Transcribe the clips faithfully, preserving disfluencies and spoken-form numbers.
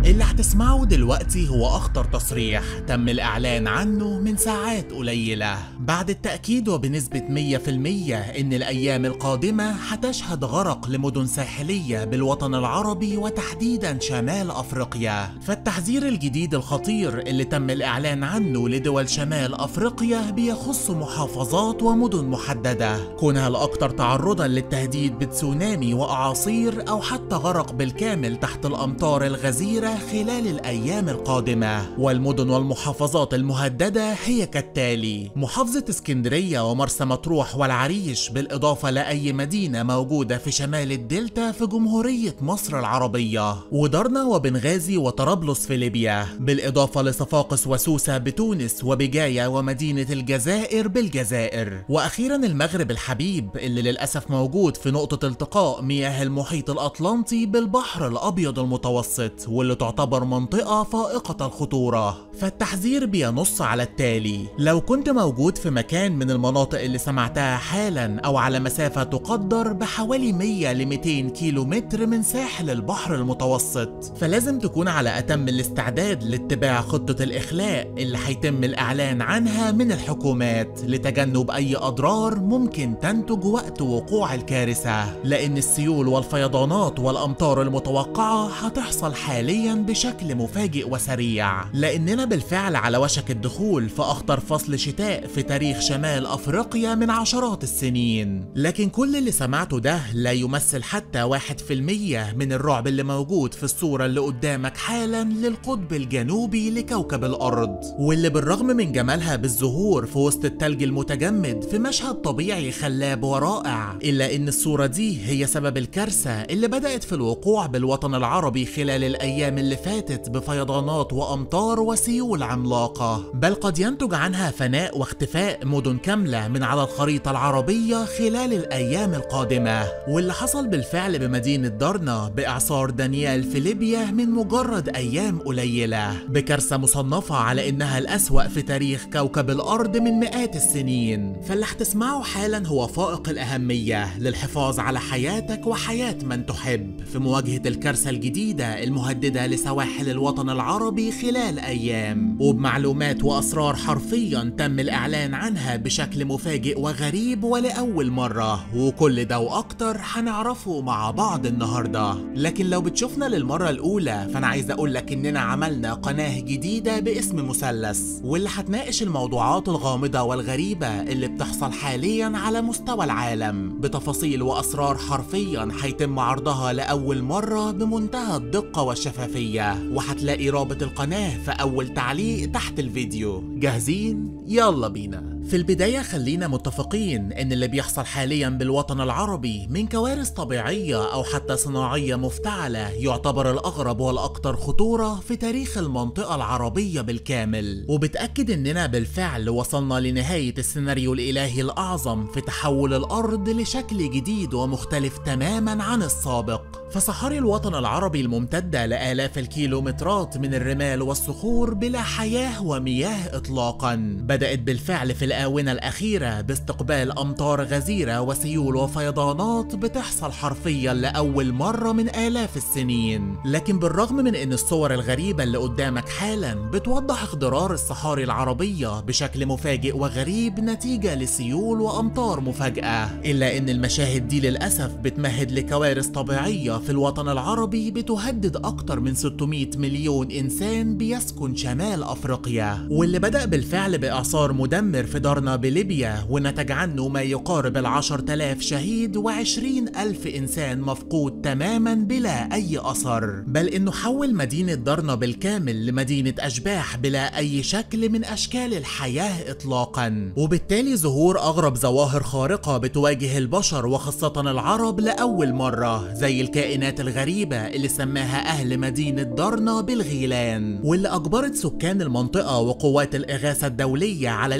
اللي هتسمعه دلوقتي هو أخطر تصريح تم الإعلان عنه من ساعات قليلة بعد التأكيد وبنسبة مية في المية إن الأيام القادمة هتشهد غرق لمدن ساحلية بالوطن العربي وتحديدا شمال أفريقيا. فالتحذير الجديد الخطير اللي تم الإعلان عنه لدول شمال أفريقيا بيخص محافظات ومدن محددة كونها الأكثر تعرضا للتهديد بتسونامي وأعاصير أو حتى غرق بالكامل تحت الأمطار الغزيرة خلال الأيام القادمة. والمدن والمحافظات المهددة هي كالتالي: محافظة اسكندرية ومرسى مطروح والعريش، بالإضافة لأي مدينة موجودة في شمال الدلتا في جمهورية مصر العربية، ودرنا وبنغازي وطرابلس في ليبيا، بالإضافة لصفاقس وسوسة بتونس، وبجاية ومدينة الجزائر بالجزائر، وأخيرا المغرب الحبيب اللي للأسف موجود في نقطة التقاء مياه المحيط الأطلنطي بالبحر الأبيض المتوسط، واللي تعتبر منطقة فائقة الخطورة. فالتحذير بينص على التالي: لو كنت موجود في مكان من المناطق اللي سمعتها حالا أو على مسافة تقدر بحوالي مية ل مئتين كيلو متر من ساحل البحر المتوسط، فلازم تكون على أتم الاستعداد لاتباع خطة الإخلاء اللي هيتم الإعلان عنها من الحكومات لتجنب أي أضرار ممكن تنتج وقت وقوع الكارثة، لأن السيول والفيضانات والأمطار المتوقعة هتحصل حاليا بشكل مفاجئ وسريع، لأننا بالفعل على وشك الدخول في أخطر فصل شتاء في تاريخ شمال أفريقيا من عشرات السنين. لكن كل اللي سمعته ده لا يمثل حتى واحد في المية من الرعب اللي موجود في الصورة اللي قدامك حالا للقطب الجنوبي لكوكب الأرض، واللي بالرغم من جمالها بالزهور في وسط التلج المتجمد في مشهد طبيعي خلاب ورائع، إلا إن الصورة دي هي سبب الكارثة اللي بدأت في الوقوع بالوطن العربي خلال الأيام اللي فاتت بفيضانات وأمطار وسيول عملاقة، بل قد ينتج عنها فناء واختفاء مدن كاملة من على الخريطة العربية خلال الأيام القادمة، واللي حصل بالفعل بمدينة درنا بإعصار دانيال في ليبيا من مجرد أيام قليلة، بكارثة مصنفة على إنها الأسوأ في تاريخ كوكب الأرض من مئات السنين. فاللي هتسمعه حالا هو فائق الأهمية للحفاظ على حياتك وحياة من تحب في مواجهة الكارثة الجديدة المهددة لسواحل الوطن العربي خلال أيام، وبمعلومات وأسرار حرفيا تم الإعلان عنها بشكل مفاجئ وغريب ولأول مرة، وكل ده وأكتر هنعرفه مع بعض النهاردة. لكن لو بتشوفنا للمرة الأولى فأنا عايز أقولك إننا عملنا قناة جديدة باسم مثلث، واللي هتناقش الموضوعات الغامضة والغريبة اللي بتحصل حاليا على مستوى العالم بتفاصيل وأسرار حرفيا هيتم عرضها لأول مرة بمنتهى الدقة والشفافية، وهتلاقي رابط القناة في أول تعليق تحت الفيديو. جاهزين؟ يلا بينا. في البداية خلينا متفقين إن اللي بيحصل حاليا بالوطن العربي من كوارث طبيعية أو حتى صناعية مفتعلة يعتبر الأغرب والأكثر خطورة في تاريخ المنطقة العربية بالكامل، وبتأكد إننا بالفعل وصلنا لنهاية السيناريو الإلهي الأعظم في تحول الأرض لشكل جديد ومختلف تماما عن السابق. فصحاري الوطن العربي الممتدة لآلاف الكيلومترات من الرمال والصخور بلا حياة ومياه إطلاقا بدأت بالفعل في الآونة الأخيرة باستقبال أمطار غزيرة وسيول وفيضانات بتحصل حرفيا لأول مرة من آلاف السنين. لكن بالرغم من أن الصور الغريبة اللي قدامك حالا بتوضح اخضرار الصحاري العربية بشكل مفاجئ وغريب نتيجة لسيول وأمطار مفاجئة، إلا أن المشاهد دي للأسف بتمهد لكوارث طبيعية في الوطن العربي بتهدد أكتر من ستمئة مليون إنسان بيسكن شمال أفريقيا، واللي بدأ بالفعل بإعصار مدمر في درنا بليبيا ونتج عنه ما يقارب العشرة آلاف شهيد وعشرين ألف إنسان مفقود تماما بلا أي أثر، بل إنه حول مدينة درنا بالكامل لمدينة أشباح بلا أي شكل من أشكال الحياة إطلاقا، وبالتالي ظهور أغرب ظواهر خارقة بتواجه البشر وخاصة العرب لأول مرة، زي الكائنات الغريبة اللي سماها أهل مدينة درنا بالغيلان، واللي أجبرت سكان المنطقة وقوات الإغاثة الدولية على الانسحاب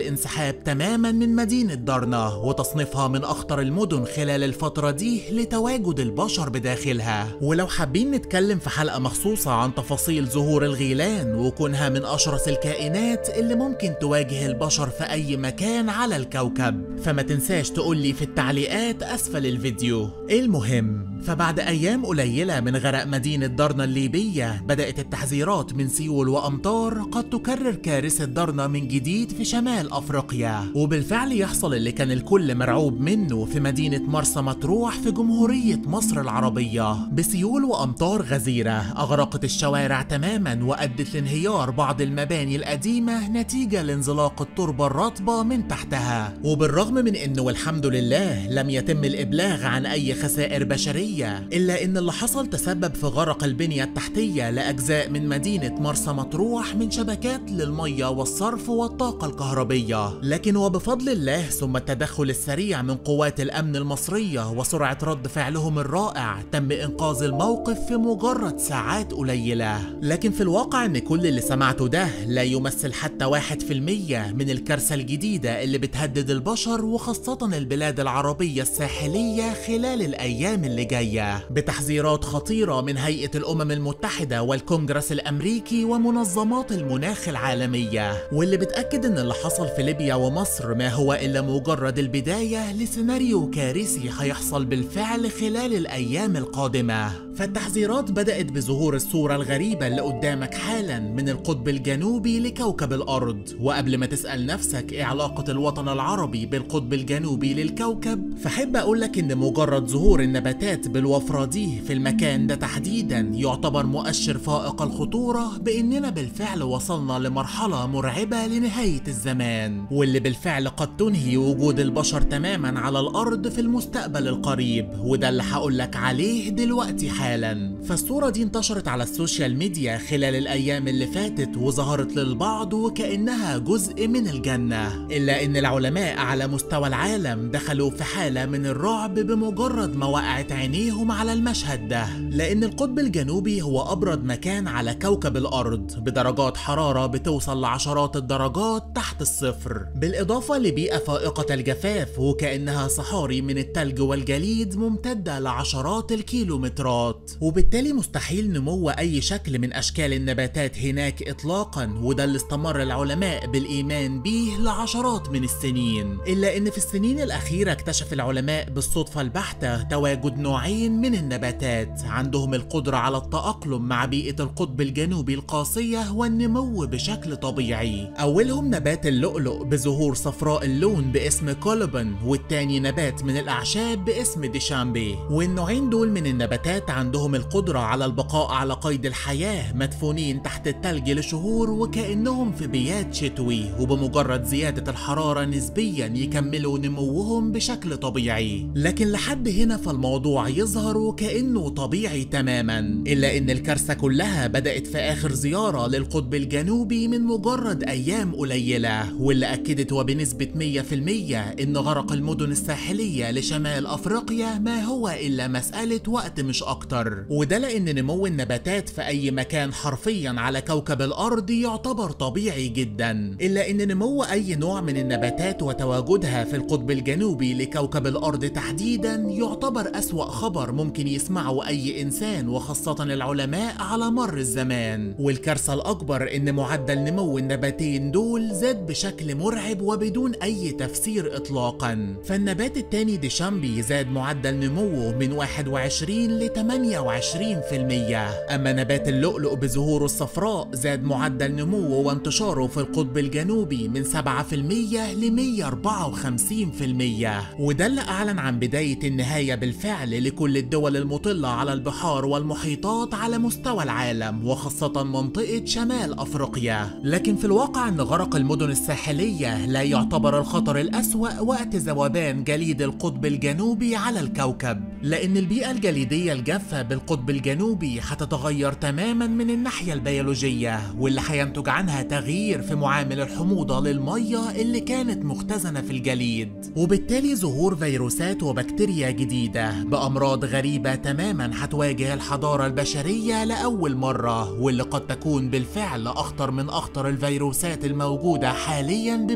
الانسحاب تماما من مدينة دارنا وتصنيفها من أخطر المدن خلال الفترة دي لتواجد البشر بداخلها. ولو حابين نتكلم في حلقة مخصوصة عن تفاصيل ظهور الغيلان وكونها من أشرس الكائنات اللي ممكن تواجه البشر في أي مكان على الكوكب، فما تنساش تقولي في التعليقات أسفل الفيديو. المهم، فبعد أيام قليلة من غرق مدينة دارنا الليبية بدأت التحذيرات من سيول وأمطار قد تكرر كارثة دارنا من جديد في شمال أفريقيا، وبالفعل يحصل اللي كان الكل مرعوب منه في مدينة مرسى مطروح في جمهورية مصر العربية، بسيول وأمطار غزيرة أغرقت الشوارع تماما وأدت لانهيار بعض المباني القديمة نتيجة لانزلاق التربة الرطبة من تحتها. وبالرغم من أنه والحمد لله لم يتم الإبلاغ عن أي خسائر بشرية، إلا إن اللي حصل تسبب في غرق البنية التحتية لأجزاء من مدينة مرسى مطروح من شبكات للمية والصرف والطاقة الكهربية. لكن وبفضل الله ثم التدخل السريع من قوات الأمن المصرية وسرعة رد فعلهم الرائع تم إنقاذ الموقف في مجرد ساعات قليلة. لكن في الواقع إن كل اللي سمعته ده لا يمثل حتى واحد في المية من الكارثة الجديدة اللي بتهدد البشر وخاصة البلاد العربية الساحلية خلال الأيام اللي جاية، بتحذيرات خطيرة من هيئة الأمم المتحدة والكونجرس الأمريكي ومنظمات المناخ العالمية، واللي بتأكد إن اللي حصل في ليبيا ومصر ما هو إلا مجرد البداية لسيناريو كارثي هيحصل بالفعل خلال الأيام القادمة. فالتحذيرات بدأت بظهور الصورة الغريبة اللي قدامك حالا من القطب الجنوبي لكوكب الأرض. وقبل ما تسأل نفسك إيه علاقة الوطن العربي بالقطب الجنوبي للكوكب، فحب أقولك إن مجرد ظهور النباتات بالوفرة دي في المكان ده تحديدا يعتبر مؤشر فائق الخطورة بإننا بالفعل وصلنا لمرحلة مرعبة لنهاية الزمان، واللي بالفعل قد تنهي وجود البشر تماما على الأرض في المستقبل القريب، وده اللي هقولك عليه دلوقتي حالا. فالصورة دي انتشرت على السوشيال ميديا خلال الأيام اللي فاتت وظهرت للبعض وكأنها جزء من الجنة، إلا إن العلماء على مستوى العالم دخلوا في حالة من الرعب بمجرد ما وقعت عينيهم على المشهد ده، لأن القطب الجنوبي هو أبرد مكان على كوكب الأرض بدرجات حرارة بتوصل لعشرات الدرجات تحت الصفر، بالإضافة لبيئة فائقة الجفاف وكأنها صحاري من التلج والجليد ممتدة لعشرات الكيلومترات، وبالتالي مستحيل نمو أي شكل من أشكال النباتات هناك إطلاقا، وده اللي استمر العلماء بالإيمان به لعشرات من السنين. إلا إن في السنين الأخيرة اكتشف العلماء بالصدفة البحتة تواجد نوعين من النباتات عندهم القدرة على التأقلم مع بيئة القطب الجنوبي القاسية والنمو بشكل طبيعي. أولهم نبات اللؤلؤ بزهور صفراء اللون باسم كولوبن، والتاني نبات من الأعشاب باسم ديشامبي. والنوعين دول من النباتات عندهم القدرة على البقاء على قيد الحياة مدفونين تحت التلج لشهور وكأنهم في بيات شتوي، وبمجرد زيادة الحرارة نسبيا يكملوا نموهم بشكل طبيعي. لكن لحد هنا فالموضوع يظهر وكأنه طبيعي تماما، إلا إن الكارثة كلها بدأت في آخر زيارة للقطب الجنوبي من مجرد أيام قليلة، واللي أكدت وبنسبة مية في المية إن غرق المدن الساحلية لشمال أفريقيا ما هو إلا مسألة وقت مش أكتر. وده لأن نمو النباتات في أي مكان حرفيا على كوكب الأرض يعتبر طبيعي جدا، إلا إن نمو أي نوع من النباتات وتواجدها في القطب الجنوبي لكوكب الأرض تحديدا يعتبر أسوأ خبر ممكن يسمعه أي إنسان وخاصة العلماء على مر الزمان. والكارثة الأكبر إن معدل نمو النباتين دول زاد بشكل مرعب وبدون أي تفسير إطلاقا. فالنبات التاني ديشامبي زاد معدل نموه من واحد وعشرين ل ثمانية وعشرين في المية، أما نبات اللؤلؤ بزهوره الصفراء زاد معدل نموه وانتشاره في القطب الجنوبي من سبعة في المية ل مية وأربعة وخمسين في المية، وده اللي أعلن عن بداية النهاية بالفعل لكل الدول المطلة على البحار والمحيطات على مستوى العالم وخاصة منطقة شمال أفريقيا. لكن في الواقع أن غرق المدن الساحلية لا يعتبر الخطر الأسوأ وقت ذوبان جليد القطب الجنوبي على الكوكب، لأن البيئة الجليدية الجافة بالقطب الجنوبي هتتغير تماما من الناحية البيولوجية، واللي هينتج عنها تغيير في معامل الحموضة للمية اللي كانت مختزنة في الجليد، وبالتالي ظهور فيروسات وبكتيريا جديدة بأمراض غريبة تماما هتواجه الحضارة البشرية لأول مرة، واللي قد تكون بالفعل أخطر من أخطر الفيروسات الموجودة حاليا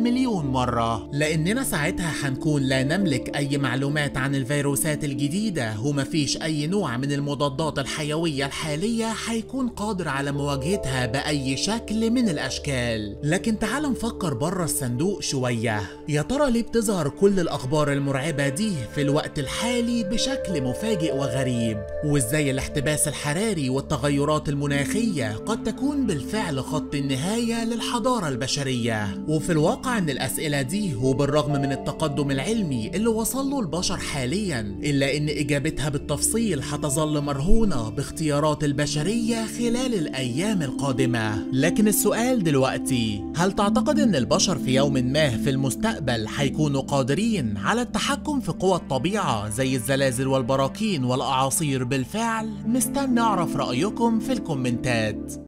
بمليون مرة، لأننا ساعتها هنكون لا نملك أي معلومات عن الفيروسات الجديدة، ومفيش أي نوع من المضادات الحيوية الحالية هيكون قادر على مواجهتها بأي شكل من الأشكال. لكن تعال نفكر بره الصندوق شوية، يا ترى ليه بتظهر كل الأخبار المرعبة دي في الوقت الحالي بشكل مفاجئ وغريب؟ وإزاي الاحتباس الحراري والتغيرات المناخية قد تكون بالفعل خط النهاية للحضارة البشرية؟ وفي الواقع ان الاسئلة دي وبالرغم من التقدم العلمي اللي وصل له البشر حاليا، الا ان اجابتها بالتفصيل هتظل مرهونة باختيارات البشرية خلال الايام القادمة. لكن السؤال دلوقتي، هل تعتقد ان البشر في يوم ما في المستقبل هيكونوا قادرين على التحكم في قوى الطبيعة زي الزلازل والبراكين والاعاصير بالفعل؟ مستني اعرف رأيكم في الكومنتات.